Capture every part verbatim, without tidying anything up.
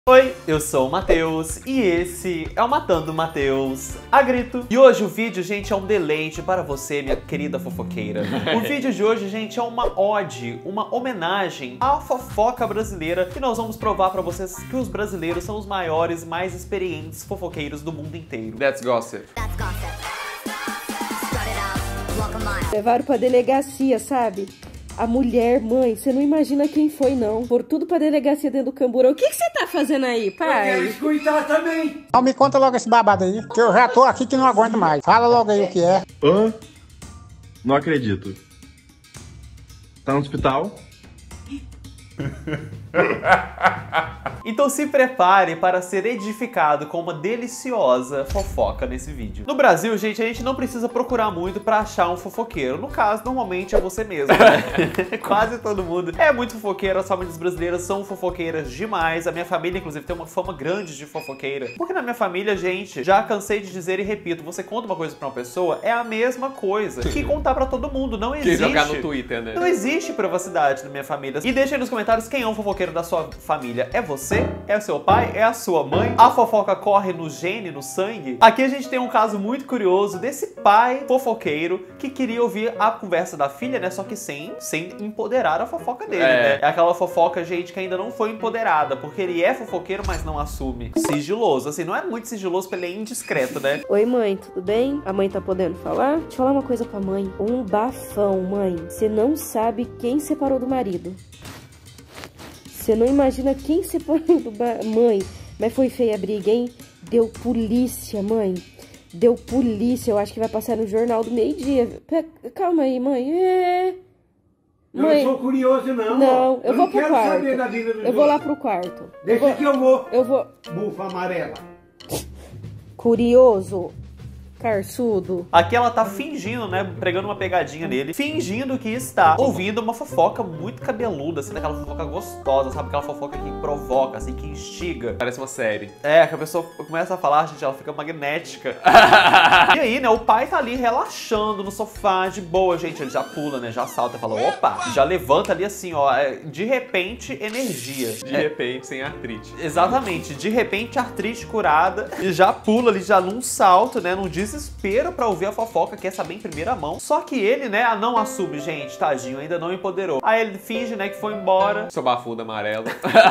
Oi, eu sou o Matheus e esse é o Matando Matheus a Grito. E hoje o vídeo, gente, é um deleite para você, minha querida fofoqueira. O vídeo de hoje, gente, é uma ode, uma homenagem à fofoca brasileira, que nós vamos provar para vocês que os brasileiros são os maiores, mais experientes fofoqueiros do mundo inteiro. That's gossip. That's gossip. Spread it out. Walk a mile. Levaram pra delegacia, sabe? A mulher, mãe, você não imagina quem foi, não. Por tudo pra delegacia dentro do camburão. O que você tá fazendo aí, pai? Eu quero escutar também. Então me conta logo esse babado aí, que eu já tô aqui que não aguento mais. Fala logo aí o que é. Hã? Não acredito. Tá no hospital? Então se prepare para ser edificado com uma deliciosa fofoca nesse vídeo. No Brasil, gente, a gente não precisa procurar muito pra achar um fofoqueiro. No caso, normalmente é você mesmo, né? Quase todo mundo é muito fofoqueiro. As famílias brasileiras são fofoqueiras demais. A minha família, inclusive, tem uma fama grande de fofoqueira. Porque na minha família, gente, já cansei de dizer e repito, você conta uma coisa pra uma pessoa, é a mesma coisa que contar pra todo mundo. Não existe. Que jogar no Twitter, né? Não existe privacidade na minha família. E deixa aí nos comentários quem é um fofoqueiro da sua família. É você? É o seu pai? É a sua mãe? A fofoca corre no gene, no sangue? Aqui a gente tem um caso muito curioso desse pai fofoqueiro que queria ouvir a conversa da filha, né? Só que sem, sem empoderar a fofoca dele, É. né? É aquela fofoca, gente, que ainda não foi empoderada, porque ele é fofoqueiro, mas não assume. Sigiloso, assim, não é muito sigiloso, porque ele é indiscreto, né? Oi, mãe, tudo bem? A mãe tá podendo falar? Deixa eu falar uma coisa pra mãe. Um bafão, mãe. Você não sabe quem separou do marido. Você não imagina quem separou do ba... Mãe, mas foi feia a briga, hein? Deu polícia, mãe. Deu polícia. Eu acho que vai passar no jornal do meio-dia. Pe- Calma aí, mãe. É... Eu Mãe, não sou curioso, não. não, ó. eu vou não pro quero quarto. saber da vida dos Eu vou lá outros. pro quarto. Eu Deixa vou... que eu vou. Eu vou... Bufa amarela. Curioso. Carçudo. Aqui ela tá fingindo, né, pregando uma pegadinha nele, fingindo que está ouvindo uma fofoca muito cabeluda, assim, daquela fofoca gostosa, sabe? Aquela fofoca que provoca, assim, que instiga. Parece uma série. É, que a pessoa começa a falar, gente, ela fica magnética. E aí, né, o pai tá ali relaxando no sofá, de boa, gente, ele já pula, né, já salta, fala, opa, já levanta ali assim, ó, é, de repente, energia. De É, repente, sem artrite. exatamente, de repente, artrite curada, e já pula ali, já num salto, né, num desespero pra ouvir a fofoca, quer saber em primeira mão. Só que ele, né, não assume, gente, tadinho, ainda não empoderou. Aí ele finge, né, que foi embora. Seu bafudo amarelo.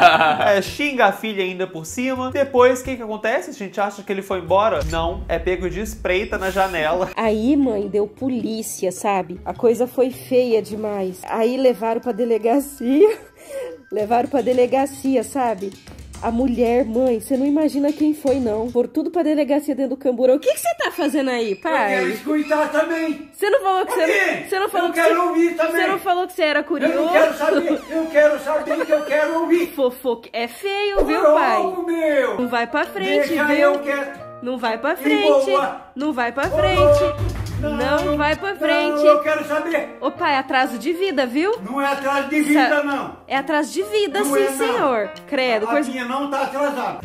É, xinga a filha ainda por cima. Depois, o que que acontece? A gente acha que ele foi embora? Não, é pego de espreita na janela. Aí, mãe, deu polícia, sabe? A coisa foi feia demais. Aí levaram pra delegacia. Levaram pra delegacia, sabe? A mulher, mãe, você não imagina quem foi, não. Por tudo pra delegacia dentro do camburão. O que você tá fazendo aí, Eu quero pai? escutar também. Você não falou que Por quê? você... Você não falou Eu que quero você... ouvir também. Você não falou que você era Eu curioso? não quero saber. Eu quero saber que eu quero ouvir. Fofoque. É feio, viu, pai? Pronto, meu. Não vai pra frente, Deixa viu? eu quero. Não vai pra E frente. boa. Não vai pra Ô, frente. Não vai pra frente. Não, eu quero saber. Ô, pai, atraso de vida, viu? Não é atrás de vida, Sa- não. É atrás de vida, Não sim, é, não. senhor. Credo, A coisa... minha não tá atrasada.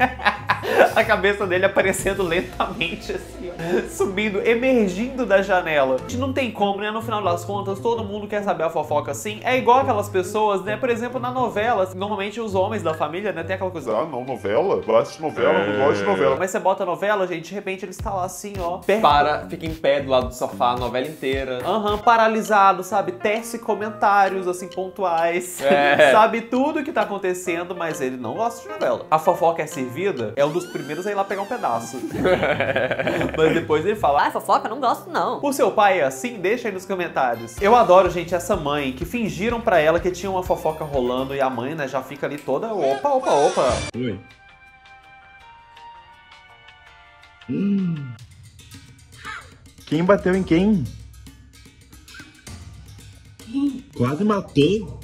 A cabeça dele aparecendo lentamente, assim, ó, subindo, emergindo da janela. A gente não tem como, né? No final das contas, todo mundo quer saber a fofoca assim. É igual aquelas pessoas, né? Por exemplo, na novela, normalmente os homens da família, né? Tem aquela coisa, Ah, não, novela? Vai assistir novela, não gosto de novela. mas você bota a novela, gente, de repente ele está lá assim, ó, perto. Para, fica em pé do lado do sofá a novela inteira. Aham, paralisado, sabe? Tece comentários, assim, pontuais. É. Sabe tudo que tá acontecendo, mas ele não gosta de novela. A fofoca é servida, é um dos primeiros a ir lá pegar um pedaço. Mas depois ele fala, ah, fofoca, não gosto não. O seu pai é assim? Deixa aí nos comentários. Eu adoro, gente, essa mãe que fingiram pra ela que tinha uma fofoca rolando e a mãe, né, já fica ali toda, opa, opa, opa. Oi. Hum. Quem bateu em quem? Quase matou.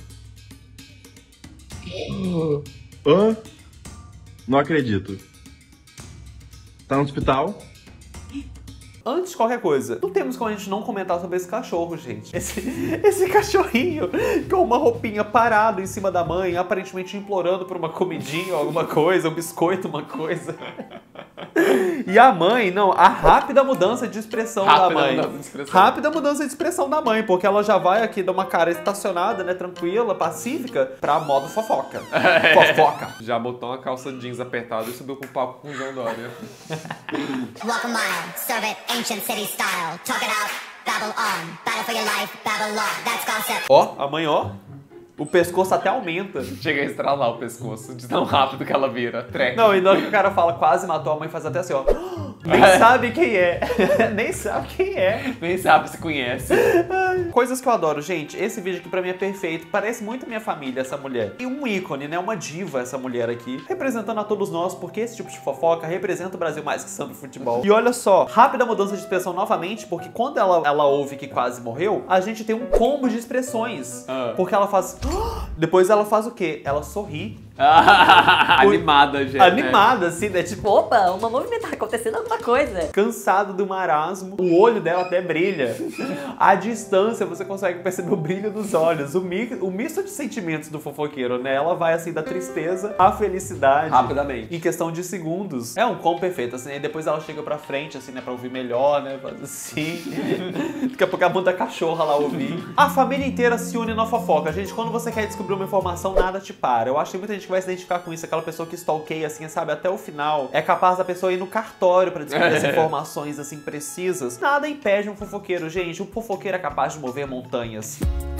Hã? Não acredito. Tá no hospital? Antes de qualquer coisa, não temos como a gente não comentar sobre esse cachorro, gente. Esse, esse cachorrinho com uma roupinha parado em cima da mãe, aparentemente implorando por uma comidinha ou alguma coisa, um biscoito, uma coisa. E a mãe, não, a rápida mudança de expressão Rápida da mãe. mudança de expressão. Rápida mudança de expressão da mãe, porque ela já vai aqui dar uma cara estacionada, né, tranquila, pacífica, pra modo fofoca. Fofoca. Já botou uma calça jeans apertada e subiu pro palco com o João Dória. Walk a mile, serve it ancient city style. Talk it out, babble on. Battle for your life, babble on. That's concept. Ó, a mãe, ó, o pescoço até aumenta. Chega a estralar o pescoço de tão rápido que ela vira. Treco. Não, e na hora que o cara fala quase matou a mãe, faz até assim, ó. Nem sabe quem é. Nem sabe quem é. Nem sabe se conhece. Coisas que eu adoro, gente. Esse vídeo aqui pra mim é perfeito. Parece muito minha família, essa mulher. E um ícone, né? Uma diva, essa mulher aqui. Representando a todos nós, porque esse tipo de fofoca representa o Brasil mais que sobre futebol. E olha só, rápida mudança de expressão novamente, porque quando ela, ela ouve que quase morreu, a gente tem um combo de expressões. Ah. Porque ela faz... Depois ela faz o quê? Ela sorri. Animada, gente. Animada, assim, né? Tipo, Opa, uma movimento, tá acontecendo alguma coisa. cansado do marasmo. O olho dela até brilha. À distância, você consegue perceber o brilho dos olhos. O, mi o misto de sentimentos do fofoqueiro, né? Ela vai, assim, da tristeza à felicidade. Rapidamente. Em questão de segundos. É um combo perfeito, assim. E depois ela chega pra frente, assim, né? Pra ouvir melhor, né? Faz assim. Daqui a pouco ela manda a cachorra lá ouvir. A família inteira se une na fofoca. Gente, quando você quer descobrir uma informação, nada te para. Eu acho que muita gente vai se identificar com isso. Aquela pessoa que stalkeia, assim, sabe? Até o final. É capaz da pessoa ir no cartório pra descobrir as informações, assim, precisas. Nada impede um fofoqueiro, gente. Um fofoqueiro é capaz de mover montanhas.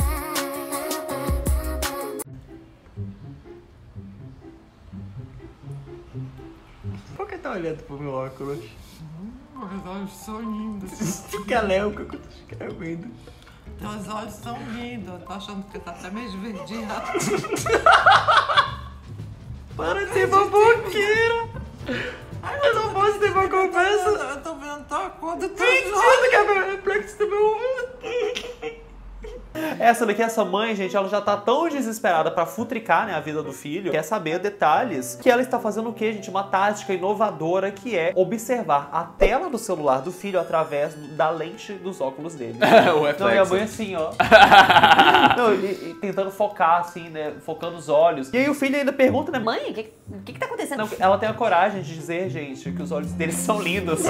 Por que tá olhando pro meu óculos? Meus olhos são lindos. Tu quer ler o que eu tô escrevendo? Teus olhos são lindos. Tô achando que tá até meio esverdeado. Para de ser fofoqueira! Eu não posso ter uma conversa! Eu tô vendo tua cor do teu olho. Mentira, que é meu reflexo do meu olho! Essa daqui, essa mãe, gente, ela já tá tão desesperada pra futricar, né, a vida do filho, quer saber detalhes, que ela está fazendo o quê, gente? Uma tática inovadora que é observar a tela do celular do filho através da lente dos óculos dele. O reflexo. Não, e a mãe assim, ó. Não, e, e tentando focar, assim, né, focando os olhos. E aí o filho ainda pergunta, né, Mãe, o que, o que que tá acontecendo? Não, ela tem a coragem de dizer, gente, que os olhos deles são lindos.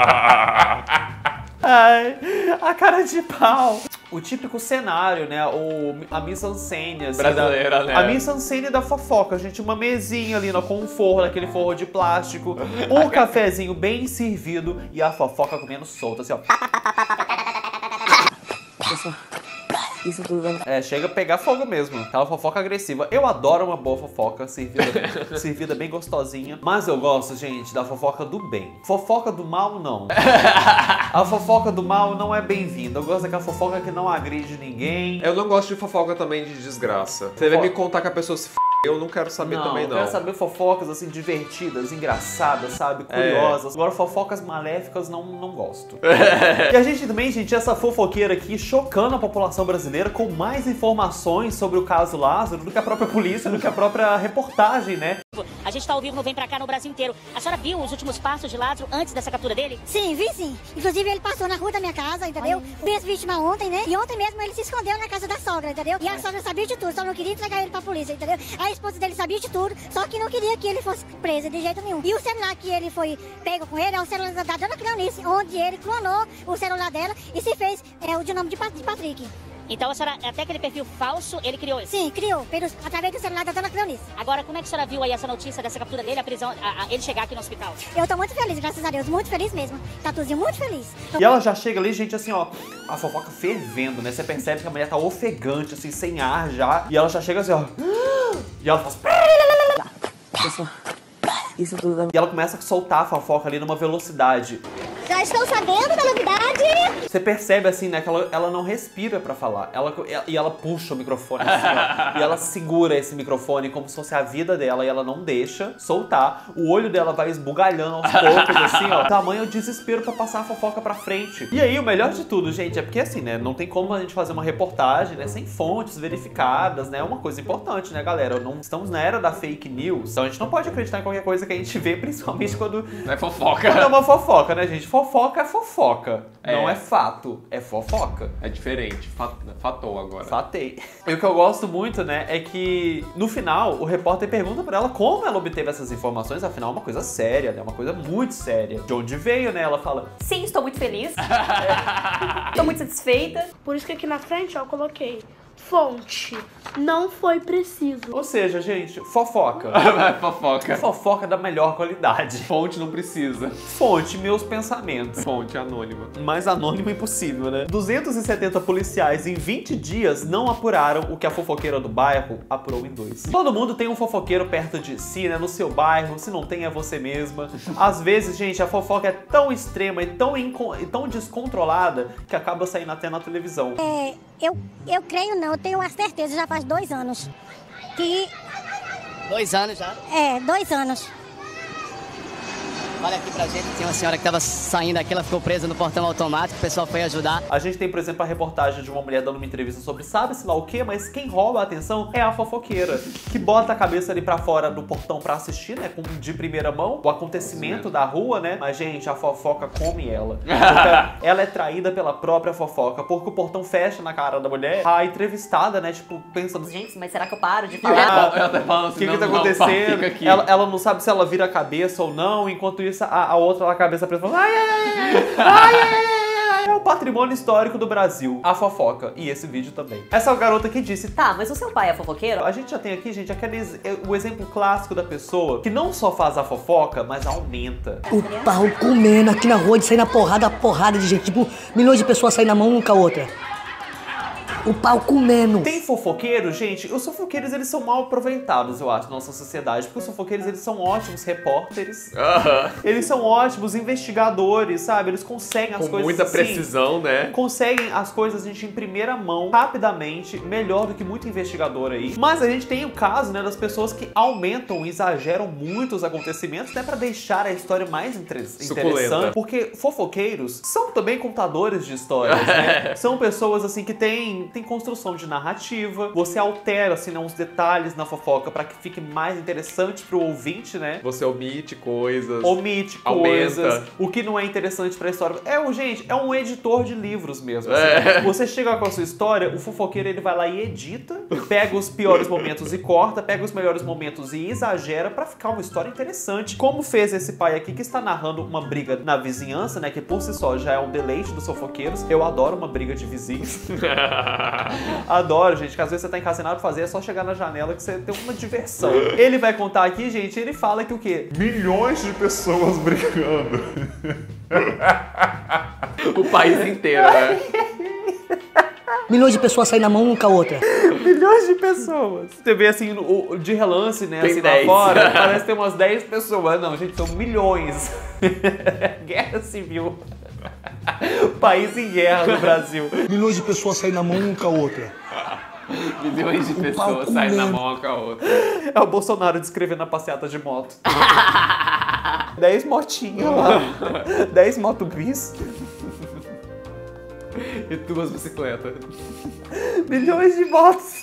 Ai, a cara de pau. O típico cenário, né? O, a mise-en-scène, assim, Brasileira, da, né? A mise-en-scène da fofoca, gente. Uma mesinha ali, né, com um forro, aquele forro de plástico. Um cafezinho bem servido e a fofoca comendo solta, assim, ó. Isso tudo. É, chega a pegar fogo mesmo. Aquela fofoca agressiva. Eu adoro uma boa fofoca, servida, servida bem gostosinha. Mas eu gosto, gente, da fofoca do bem. Fofoca do mal, não. A fofoca do mal não é bem-vinda. Eu gosto daquela fofoca que não agride ninguém. Eu não gosto de fofoca também de desgraça. Você vai me contar que a pessoa se f... Eu não quero saber não, também, não. Eu quero saber fofocas, assim, divertidas, engraçadas, sabe? Curiosas. É. Agora, fofocas maléficas, não, não gosto. E a gente também, gente, essa fofoqueira aqui, chocando a população brasileira com mais informações sobre o caso Lázaro do que a própria polícia, do que a própria reportagem, né? A gente tá ao vivo no Vem Pra Cá no Brasil inteiro. A senhora viu os últimos passos de Lázaro antes dessa captura dele? Sim, vi sim. Inclusive ele passou na rua da minha casa, entendeu? Vi as vítimas ontem, né? E ontem mesmo ele se escondeu na casa da sogra, entendeu? E a sogra sabia de tudo, só não queria entregar ele pra polícia, entendeu? A esposa dele sabia de tudo, só que não queria que ele fosse preso de jeito nenhum. E o celular que ele foi pego com ele é o celular da dona Cleonice, onde ele clonou o celular dela e se fez é, o de nome de Patrick. Então a senhora, até aquele perfil falso, ele criou isso? Sim, criou, pelos, através do celular da dona Cleonice. Agora, como é que a senhora viu aí essa notícia dessa captura dele, a prisão, a, a, ele chegar aqui no hospital? Eu tô muito feliz, graças a Deus, muito feliz mesmo. Tatuzinho, muito feliz. Tô... E ela já chega ali, gente, assim, ó, a fofoca fervendo, né? Você percebe que a mulher tá ofegante, assim, sem ar já. E ela já chega assim, ó. E ela faz... Isso tudo. E ela começa a soltar a fofoca ali numa velocidade. Já estão sabendo da novidade? Você percebe, assim, né, que ela, ela não respira pra falar. Ela, e ela puxa o microfone, assim, ó. E ela segura esse microfone como se fosse a vida dela e ela não deixa soltar. O olho dela vai esbugalhando aos poucos, assim, ó. Tamanho o desespero pra passar a fofoca pra frente. E aí, o melhor de tudo, gente, é porque, assim, né, não tem como a gente fazer uma reportagem, né, sem fontes verificadas, né? É uma coisa importante, né, galera? Não estamos na era da fake news, então a gente não pode acreditar em qualquer coisa que a gente vê, principalmente quando... Não é fofoca. Quando é uma fofoca, né, gente? Fofoca Fofoca é fofoca, É. não é fato, é fofoca. É diferente, Fat- fatou agora. Fatei. E o que eu gosto muito, né, é que no final o repórter pergunta pra ela como ela obteve essas informações, afinal é uma coisa séria, né, uma coisa muito séria. De onde veio, né, ela fala... Sim, estou muito feliz. Estou muito satisfeita. Por isso que aqui na frente, ó, eu coloquei fonte. Não foi preciso. Ou seja, gente, fofoca. Fofoca. Fofoca da melhor qualidade. Fonte não precisa. Fonte, meus pensamentos. Fonte anônima. Mais anônimo impossível, né? duzentos e setenta policiais em vinte dias não apuraram o que a fofoqueira do bairro apurou em dois. Todo mundo tem um fofoqueiro perto de si, né? No seu bairro, se não tem é você mesma. Às vezes, gente, a fofoca é tão extrema e tão, inco- e tão descontrolada que acaba saindo até na televisão. É, eu, eu creio não, eu tenho uma certeza, já faz dois anos. Que. Dois anos já? É, dois anos. Olha aqui pra gente, tem uma senhora que tava saindo aqui, ela ficou presa no portão automático, o pessoal foi ajudar. A gente tem, por exemplo, a reportagem de uma mulher dando uma entrevista sobre sabe-se lá o quê, mas quem rouba a atenção é a fofoqueira, que bota a cabeça ali pra fora do portão pra assistir, né, com, de primeira mão, o acontecimento da rua, né, mas, gente, a fofoca come ela. Porque ela é traída pela própria fofoca, porque o portão fecha na cara da mulher, a entrevistada, né, tipo, pensando... Gente, mas será que eu paro de Ah, falar? Ela tá falando o assim, que que não, tá não, acontecendo? fica aqui. Ela, ela não sabe se ela vira a cabeça ou não, enquanto isso a, a outra lá, a cabeça presa, fala, ai, ai, ai, ai, ai, ai, ai, é o patrimônio histórico do Brasil, a fofoca, e esse vídeo também. Essa garota que disse, Tá, mas o seu pai é fofoqueiro? a gente já tem aqui, gente, aquele, ex- o exemplo clássico da pessoa que não só faz a fofoca, mas aumenta. O pau comendo aqui na rua, de sair na porrada, porrada de gente, tipo, milhões de pessoas saem na mão uma com a outra. O pau comendo. Tem fofoqueiros, gente, os fofoqueiros eles são mal aproveitados, eu acho, na nossa sociedade, porque os fofoqueiros eles são ótimos repórteres, Aham. eles são ótimos investigadores, sabe? Eles conseguem as Com coisas muita assim, precisão, né? conseguem as coisas, gente, em primeira mão, rapidamente, melhor do que muito investigador aí. Mas a gente tem o caso, né, das pessoas que aumentam e exageram muito os acontecimentos, né, pra deixar a história mais inter- interessante. Porque fofoqueiros são também contadores de histórias, né? São pessoas, assim, que têm, têm construção de narrativa, você altera, assim, né, uns detalhes na fofoca pra que fique mais interessante pro ouvinte, né? Você omite coisas. Omite aumenta. coisas, o que não é interessante pra história. É, um, gente, é um editor de livros mesmo. assim. É. Você chega com a sua história, o fofoqueiro ele vai lá e edita, pega os piores momentos e corta, pega os melhores momentos e exagera pra ficar uma história interessante. Como fez esse pai aqui que está narrando uma briga na vizinhança, né, que por si só já é um deleite dos fofoqueiros. Eu adoro uma briga de vizinhos. Adoro, gente, que às vezes você tá encacenado pra fazer, é só chegar na janela que você tem uma diversão. Ele vai contar aqui, gente, ele fala que o quê? Milhões de pessoas brigando. O país inteiro, né? Milhões de pessoas saem na mão uma com a outra. Milhões de pessoas. Você vê assim, o- de relance, né, Tem assim lá dez. fora, parece que tem umas dez pessoas. Não, gente, são milhões. Guerra civil. País em guerra no Brasil. Milhões de pessoas saem na mão uma com a outra. Milhões de O pessoas pau saem na comendo. mão uma com a outra. É o Bolsonaro descrevendo a passeata de moto. Dez motinhas lá. Dez moto bis. E duas bicicletas. Milhões de motos.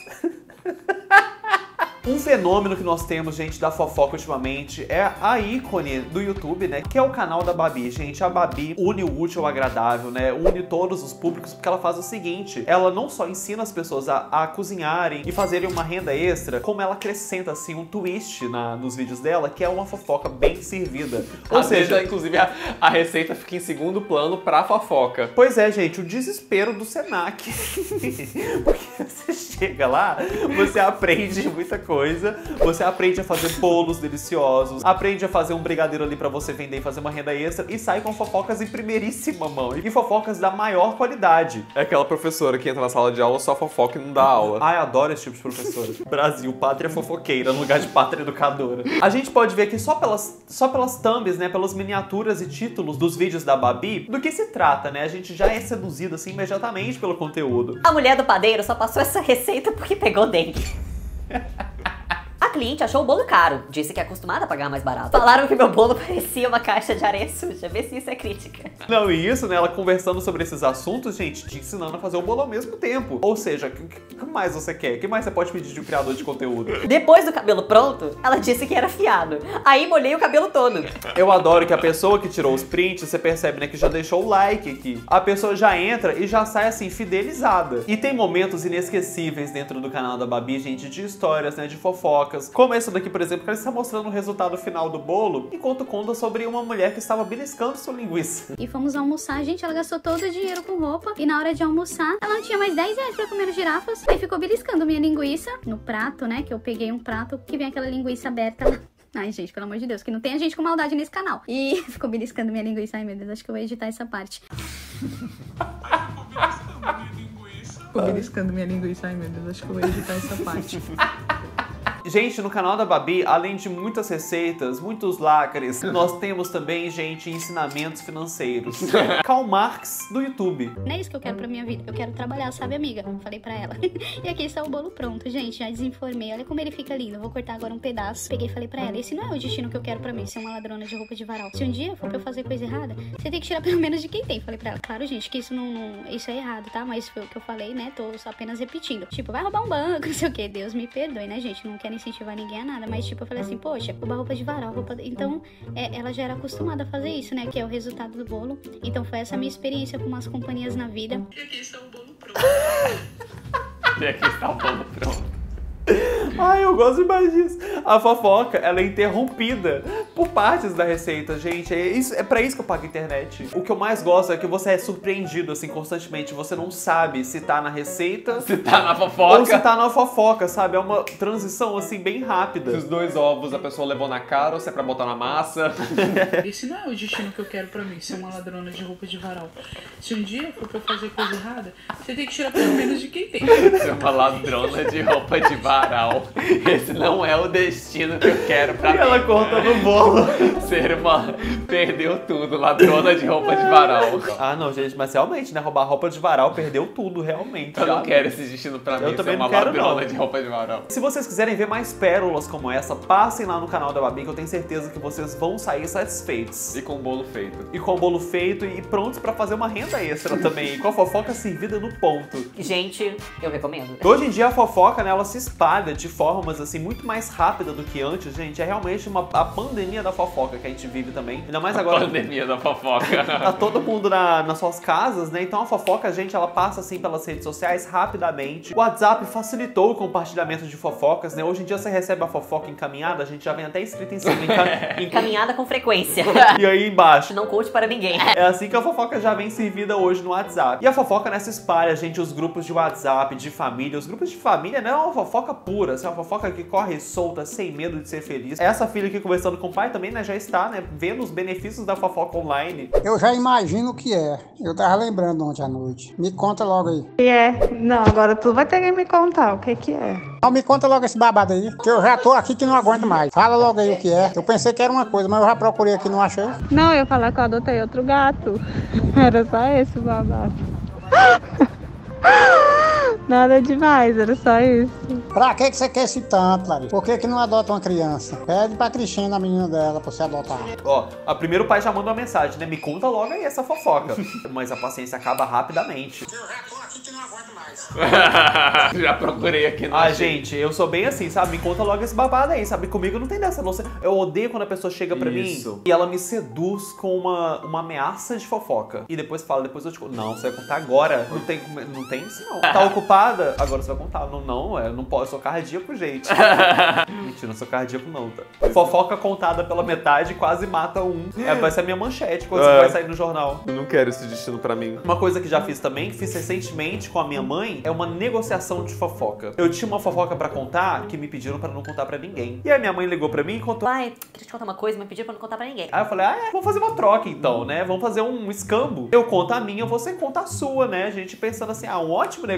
Um fenômeno que nós temos, gente, da fofoca ultimamente é a ícone do YouTube, né? Que é o canal da Babi. Gente, a Babi une o útil ao agradável, né? Une todos os públicos, porque ela faz o seguinte: ela não só ensina as pessoas a, a cozinharem e fazerem uma renda extra, como ela acrescenta, assim, um twist na, nos vídeos dela, que é uma fofoca bem servida. Ou Às seja, vezes, inclusive, a, a receita fica em segundo plano pra fofoca. pois é, gente, o desespero do Senac. Porque você chega lá, você aprende muita coisa, você aprende a fazer bolos deliciosos, aprende a fazer um brigadeiro ali pra você vender e fazer uma renda extra e sai com fofocas em primeiríssima mão. E fofocas da maior qualidade. É aquela professora que entra na sala de aula, só fofoca e não dá aula. Ai, adoro esse tipo de professora. Brasil, pátria fofoqueira no lugar de pátria educadora. A gente pode ver que só pelas, só pelas thumbs, né, pelas miniaturas e títulos dos vídeos da Babi, do que se trata, né? A gente já é seduzido assim imediatamente pelo conteúdo. A mulher do padeiro só passou essa receita porque pegou dengue. A cliente achou o bolo caro, disse que é acostumada a pagar mais barato. Falaram que meu bolo parecia uma caixa de areia suja, vê se isso é crítica. Não, e isso, né, ela conversando sobre esses assuntos, gente, te ensinando a fazer o bolo ao mesmo tempo. Ou seja, o que, que mais você quer? O que mais você pode pedir de um criador de conteúdo? Depois do cabelo pronto, ela disse que era fiado. Aí molhei o cabelo todo. Eu adoro que a pessoa que tirou os prints, você percebe, né, que já deixou o like aqui. A pessoa já entra e já sai, assim, fidelizada. E tem momentos inesquecíveis dentro do canal da Babi, gente, de histórias, né, de fofocas. Como essa daqui, por exemplo, que ela está mostrando o resultado final do bolo, enquanto conta sobre uma mulher que estava beliscando sua linguiça. E fomos almoçar, gente, ela gastou todo o dinheiro com roupa. E na hora de almoçar, ela não tinha mais dez reais pra comer os girafas. Aí ficou beliscando minha linguiça no prato, né, que eu peguei um prato que vem aquela linguiça aberta lá. Ai, gente, pelo amor de Deus, que não tenha gente com maldade nesse canal. E ficou beliscando minha linguiça. Ai, meu Deus, acho que eu vou editar essa parte. Ficou beliscando minha linguiça. Ai, meu Deus, acho que eu vou editar essa parte. Gente, no canal da Babi, além de muitas receitas, muitos lacres, nós temos também, gente, ensinamentos financeiros. Karl Marx do YouTube. Não é isso que eu quero pra minha vida. Eu quero trabalhar, sabe, amiga? Falei pra ela. E aqui está o bolo pronto, gente. Já desinformei. Olha como ele fica lindo. Eu vou cortar agora um pedaço. Peguei e falei pra ela, esse não é o destino que eu quero pra mim, ser uma ladrona de roupa de varal. Se um dia for pra eu fazer coisa errada, você tem que tirar pelo menos de quem tem. Falei pra ela, claro, gente, que isso não, não isso é errado, tá? Mas foi o que eu falei, né? Tô só apenas repetindo. Tipo, vai roubar um banco, não sei o que. Deus me perdoe, né, gente? Não quero incentivar ninguém a nada, mas tipo, eu falei assim, poxa, roubar roupa de varal, roupa... Então, é, ela já era acostumada a fazer isso, né, que é o resultado do bolo. Então foi essa minha experiência com umas companhias na vida. E aqui está o bolo pronto. E aqui está o bolo pronto. Ai, eu gosto demais disso. A fofoca, ela é interrompida por partes da receita, gente. É, isso, é pra isso que eu pago a internet. O que eu mais gosto é que você é surpreendido, assim, constantemente. Você não sabe se tá na receita, se tá na fofoca, ou se tá na fofoca, sabe? É uma transição, assim, bem rápida. Se os dois ovos a pessoa levou na cara ou se é pra botar na massa. Esse não é o destino que eu quero pra mim, ser uma ladrona de roupa de varal. Se um dia for pra eu fazer coisa errada, você tem que tirar pelo menos de quem tem. Ser uma ladrona de roupa de varal. Esse não é o destino que eu quero pra e mim. E ela conta no bolo. Ser uma... Perdeu tudo, ladrona de roupa de varal. Ah, não, gente, mas realmente, né? Roubar roupa de varal perdeu tudo, realmente. Eu não quero esse destino pra mim, eu também ser uma não quero, ladrona não. de roupa de varal. Se vocês quiserem ver mais pérolas como essa, passem lá no canal da Babi, que eu tenho certeza que vocês vão sair satisfeitos. E com o bolo feito. E com o bolo feito e prontos pra fazer uma renda extra também. E com a fofoca servida no ponto. Gente, eu recomendo. Hoje em dia a fofoca, né, ela se espalha de formas assim muito mais rápida do que antes, gente. É realmente uma, a pandemia da fofoca que a gente vive também. Ainda mais agora. A pandemia da fofoca. Tá todo mundo na, nas suas casas, né? Então a fofoca, gente, ela passa assim pelas redes sociais rapidamente. O WhatsApp facilitou o compartilhamento de fofocas, né? Hoje em dia você recebe a fofoca encaminhada, a gente já vem até escrito em cima. Enca... Encaminhada com frequência. E aí embaixo. Não conte para ninguém. É assim que a fofoca já vem servida hoje no WhatsApp. E a fofoca nessa espalha, gente, os grupos de WhatsApp, de família. Os grupos de família não é uma fofoca pura, é uma fofoca que corre solta, sem medo de ser feliz. Essa filha aqui conversando com o pai também, né, já está, né, vendo os benefícios da fofoca online. Eu já imagino o que é. Eu tava lembrando ontem à noite. Me conta logo aí. E é? Não, agora tu vai ter que me contar o que que é. Não, me conta logo esse babado aí, que eu já tô aqui que não aguento mais. Fala logo aí o que é. Eu pensei que era uma coisa, mas eu já procurei aqui e não achei. Não, eu ia falar que eu adotei outro gato. Era só esse babado. Nada demais, era só isso. Pra que que você quer esse tanto, Larissa? Por que que não adota uma criança? Pede pra Cristina, a menina dela, pra você adotar. Ó, a primeiro o pai já manda uma mensagem, né? Me conta logo aí essa fofoca. Mas a paciência acaba rapidamente. Eu já tô aqui que não aguento mais. Já procurei aqui no Ah, gente, eu sou bem assim, sabe? Me conta logo esse babado aí, sabe? Comigo não tem dessa, não. Eu odeio quando a pessoa chega pra Isso. mim e ela me seduz com uma, uma ameaça de fofoca. E depois fala, depois eu te conto. Não, você vai contar agora. Não tem, não tem isso, não. Tá ocupada? Agora você vai contar. Não, não, eu não posso, eu sou cardíaco, gente. Mentira, não sou cardíaco, não, tá? Fofoca contada pela metade quase mata um. É, vai ser a minha manchete quando É. você vai sair no jornal. Eu não quero esse destino pra mim. Uma coisa que já fiz também, que fiz recentemente com a minha mãe, é uma negociação de fofoca. Eu tinha uma fofoca pra contar que me pediram pra não contar pra ninguém. E aí minha mãe ligou pra mim e contou. Pai, queria te contar uma coisa, mas pediram pra não contar pra ninguém. Aí eu falei, ah, é, vamos fazer uma troca então, né? Vamos fazer um escambo. Eu conto a minha, você conta a sua, né? A gente pensando assim, ah, um ótimo negócio.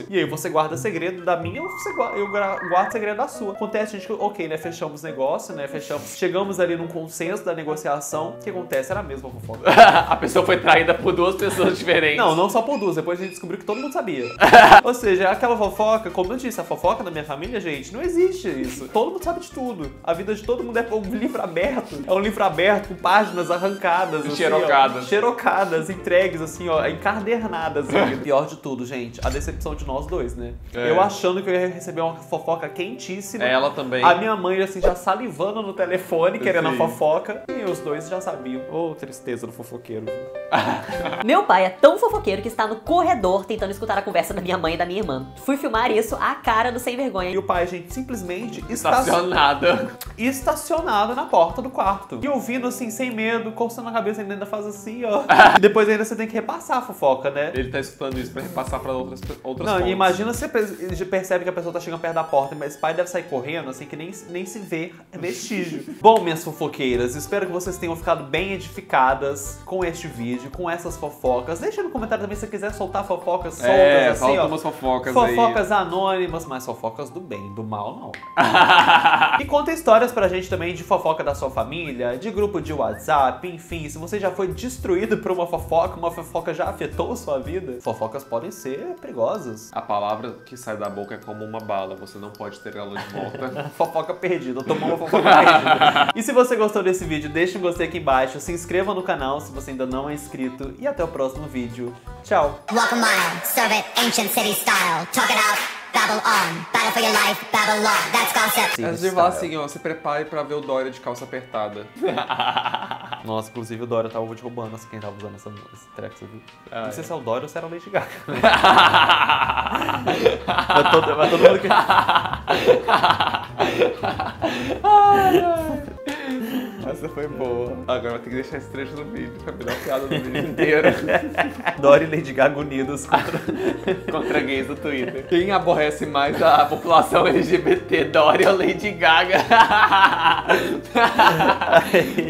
E aí você guarda segredo da minha, você guarda, eu guardo segredo da sua. Acontece, gente, que, ok, né, fechamos negócio, né, fechamos, chegamos ali num consenso da negociação. O que acontece? Era a mesma fofoca. A pessoa foi traída por duas pessoas diferentes. Não, não só por duas, depois a gente descobriu que todo mundo sabia. Ou seja, aquela fofoca, como eu disse, a fofoca da minha família, gente, não existe isso. Todo mundo sabe de tudo. A vida de todo mundo é um livro aberto. É um livro aberto com páginas arrancadas. Assim, xerocadas. Ó, xerocadas, entregues, assim, ó, encadernadas. Assim. Pior de tudo, gente, a decepção de nós dois, né? É. Eu achando que eu ia receber uma fofoca quentíssima. Ela também. A minha mãe, assim, já salivando no telefone, querendo Sim. a fofoca. E os dois já sabiam. Ô, oh, tristeza do fofoqueiro. Meu pai é tão fofoqueiro que está no corredor tentando escutar a conversa da minha mãe e da minha irmã. Fui filmar isso à cara do sem vergonha. E o pai, gente, simplesmente estacionado. Estacionado na porta do quarto. E ouvindo, assim, sem medo, coçando a cabeça, ele ainda faz assim, ó. E depois ainda você tem que repassar a fofoca, né? Ele tá escutando isso pra repassar pra outras, outras Não, fontes. e imagina você percebe que a pessoa tá chegando perto da porta, mas esse pai deve sair correndo, assim, que nem, nem se vê vestígio. Bom, minhas fofoqueiras, espero que vocês tenham ficado bem edificadas com este vídeo, com essas fofocas. Deixa no comentário também se você quiser soltar fofocas soltas, é, assim, ó. umas fofocas Fofocas aí. anônimas, mas fofocas do bem, do mal não. E conta histórias pra gente também de fofoca da sua família, de grupo de WhatsApp, enfim, se você já foi destruído por uma fofoca, uma fofoca já afetou sua vida, fofocas podem ser perigosas. A palavra que sai da boca é como uma bala, você não pode ter ela de volta. Fofoca perdida, eu tomou uma fofoca perdida. E se você gostou desse vídeo, deixa um gostei aqui embaixo, se inscreva no canal se você ainda não é inscrito e até o próximo vídeo. Tchau! Walk a mile, serve it ancient city style. Talk it out, babble on. Battle for your life, babble law. That's concept. Antes de falar assim, ó, se prepare pra ver o Dória de calça apertada. Nossa, inclusive o Dória tava te roubando, assim, quem tava usando essa, esse treco, você viu? Ah, não é. sei se é o Dória ou se era o Lady Gaga. Mas todo, mas todo mundo que... Essa foi boa. Agora vai ter que deixar esse trecho no vídeo pra me dar uma piada no vídeo inteiro. Dória e Lady Gaga unidos contra... contra gays do Twitter. Quem aborrece mais a população L G B T, Dória ou Lady Gaga?